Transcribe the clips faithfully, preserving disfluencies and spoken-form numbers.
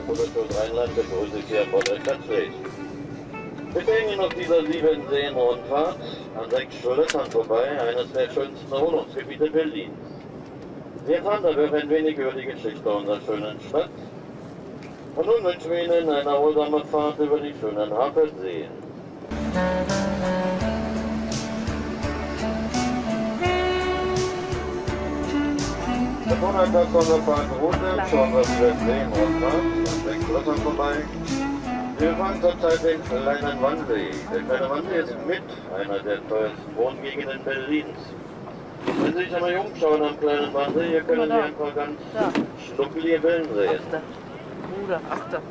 Bundesschutz Rheinland begrüße ich Sie an Bord der Stadtpflicht. Wir bringen Ihnen auf dieser sieben Seen-Rundfahrt an sechs Schlössern vorbei, eines der schönsten Erholungsgebiete Berlins. Sie erfahren dabei ein wenig über die Geschichte unserer schönen Stadt. Und nun wünschen wir Ihnen eine erholsame Fahrt über die schönen Hafenseen. Bevor ein Tag unserer Fahrtroute zu unserer sieben Seen-Rundfahrt an sechs Schlössern vorbei. Wir fahren zurzeit den kleinen Wannsee. Der kleine Wannsee ist mit einer der teuersten Wohngegenden Berlins. Wenn Sie sich einmal umschauen am kleinen Wannsee, hier können Sie ein paar ganz schnuckelige Villen sehen. Bruder, achter.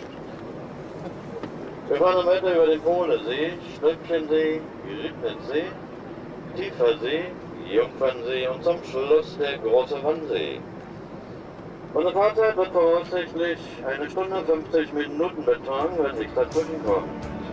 Wir fahren weiter über den Pohlesee, Stöckchensee, Griebnitzsee, Tiefersee, Jungfernsee und zum Schluss der große Wannsee. Unsere Fahrzeit wird voraussichtlich eine Stunde fünfzig Minuten betragen, wenn nichts dazwischen kommt.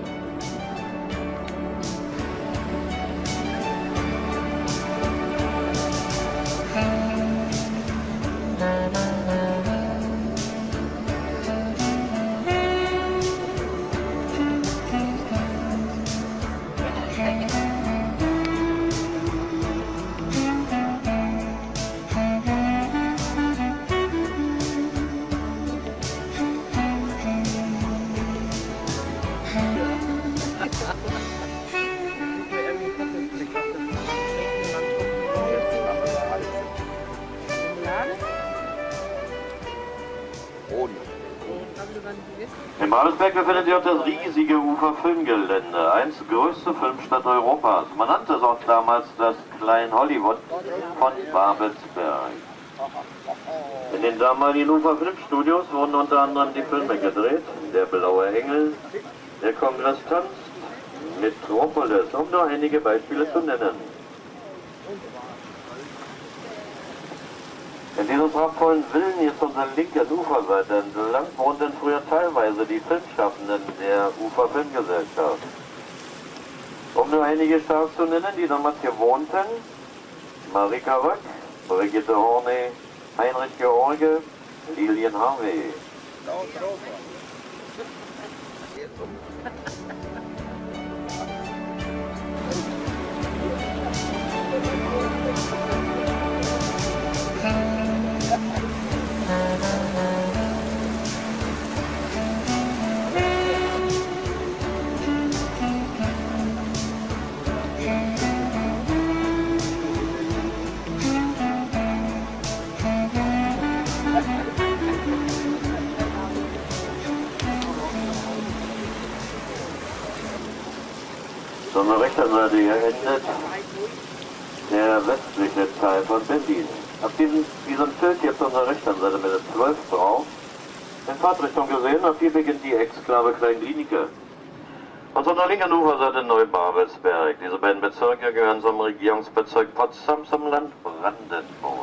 In Babelsberg befindet sich auch das riesige Ufer-Filmgelände, einst größte Filmstadt Europas. Man nannte es auch damals das Klein-Hollywood von Babelsberg. In den damaligen Ufer-Filmstudios wurden unter anderem die Filme gedreht: Der blaue Engel, Der Kongress tanzt, Metropolis, um nur einige Beispiele zu nennen. In diesen prachtvollen Villen hier zu unserer linken Uferseite entlang wohnten früher teilweise die Filmschaffenden der Uferfilmgesellschaft. Um nur einige Stars zu nennen, die damals hier wohnten: Marika Röck, Brigitte Horney, Heinrich George, Lilian Harvey. Zu unserer rechten Seite hier endet der westliche Teil von Berlin. Auf diesem, diesem Schild hier zu unserer rechten Seite mit der zwölf drauf, in Fahrtrichtung gesehen, auf hier beginnt die Exklave Klein-Glienicke. Und zu unserer linken Uferseite Neubabelsberg. Diese beiden Bezirke gehören zum Regierungsbezirk Potsdam zum Land Brandenburg.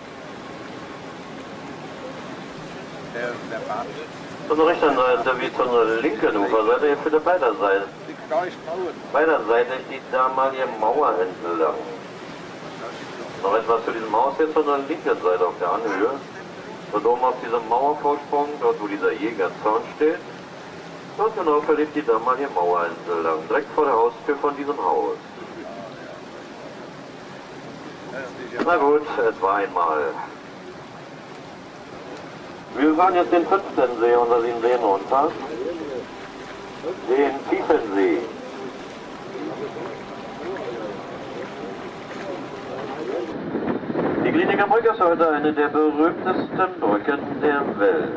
Der, der Bad. Zu unserer rechten Seite wie zu unserer linken Uferseite, hier für die beider Seiten. Beider Seiten die damalige Mauer entlang. Noch etwas zu diesem Haus jetzt von der linken Seite auf der Anhöhe. Und oben auf diesem Mauervorsprung, dort wo dieser Jägerzaun steht, dort genau verlief die damalige Mauer entlang, direkt vor der Haustür von diesem Haus. Na gut, es war einmal. Wir fahren jetzt den fünften See unter den Seen runter. Den Tiefensee. Die Glienicke Brücke ist heute eine der berühmtesten Brücken der Welt.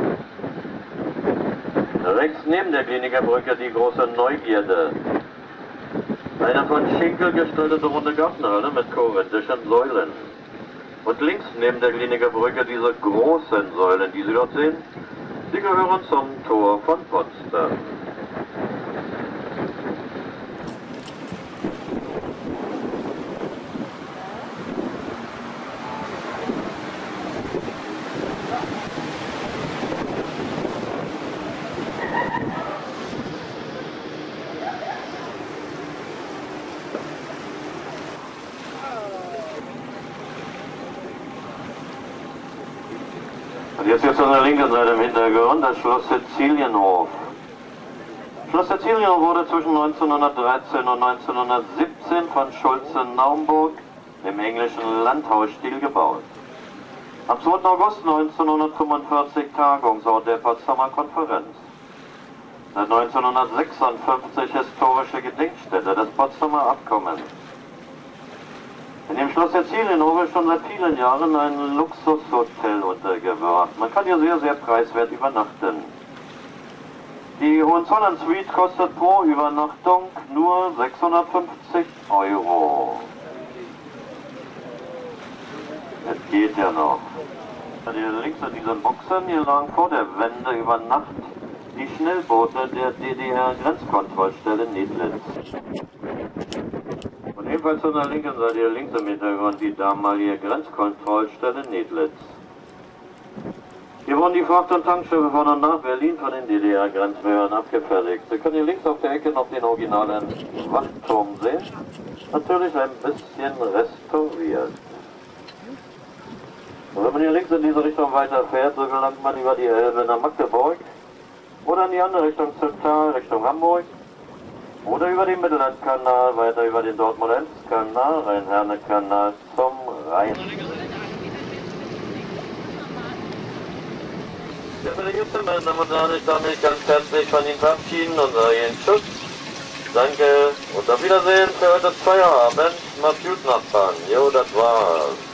Rechts neben der Glienicke Brücke die große Neugierde. Eine von Schinkel gestaltete runde Gartenhalle mit korinthischen Säulen. Und links neben der Glienicke Brücke diese großen Säulen, die Sie dort sehen, sie gehören zum Tor von Potsdam. Und jetzt jetzt an der linken Seite im Hintergrund das Schloss Sizilienhof. Schloss Sizilienhof wurde zwischen neunzehnhundertdreizehn und neunzehnhundertsiebzehn von Schulze-Naumburg im englischen Landhausstil gebaut. Am zweiten August neunzehnhundertfünfundvierzig Tagungsort der Potsdamer Konferenz. Seit neunzehnhundertsechsundfünfzig historische Gedenkstätte des Potsdamer Abkommens. In dem Schloss Sizilienhof ist schon seit vielen Jahren ein Luxushotel untergebracht. Man kann hier sehr, sehr preiswert übernachten. Die Hohenzollern Suite kostet pro Übernachtung nur sechshundertfünfzig Euro. Das geht ja noch. Hier links in diesen Boxen, hier lagen vor der Wende über Nacht die Schnellboote der D D R-Grenzkontrollstelle Nedlitz. Und ebenfalls an der linken Seite, hier links im Hintergrund, die damalige Grenzkontrollstelle Nedlitz. Hier wurden die Fracht- und Tankschiffe von und nach Berlin von den D D R-Grenzbehörden abgefertigt. Sie können hier links auf der Ecke noch den originalen Wachturm sehen. Natürlich ein bisschen restauriert. Und wenn man hier links in diese Richtung weiterfährt, so gelangt man über die Elbe nach Magdeburg oder in die andere Richtung zum Tal, Richtung Hamburg oder über den Mittellandkanal, weiter über den Dortmund-Ems-Kanal, Rhein-Herne-Kanal zum Rhein. Ja, meine Damen und Herren, ich darf mich ganz herzlich von Ihnen verabschieden und sage Ihnen Tschüss, danke und auf Wiedersehen für heute Feierabend. Macht's gut, Nachbarn. Jo, das war's.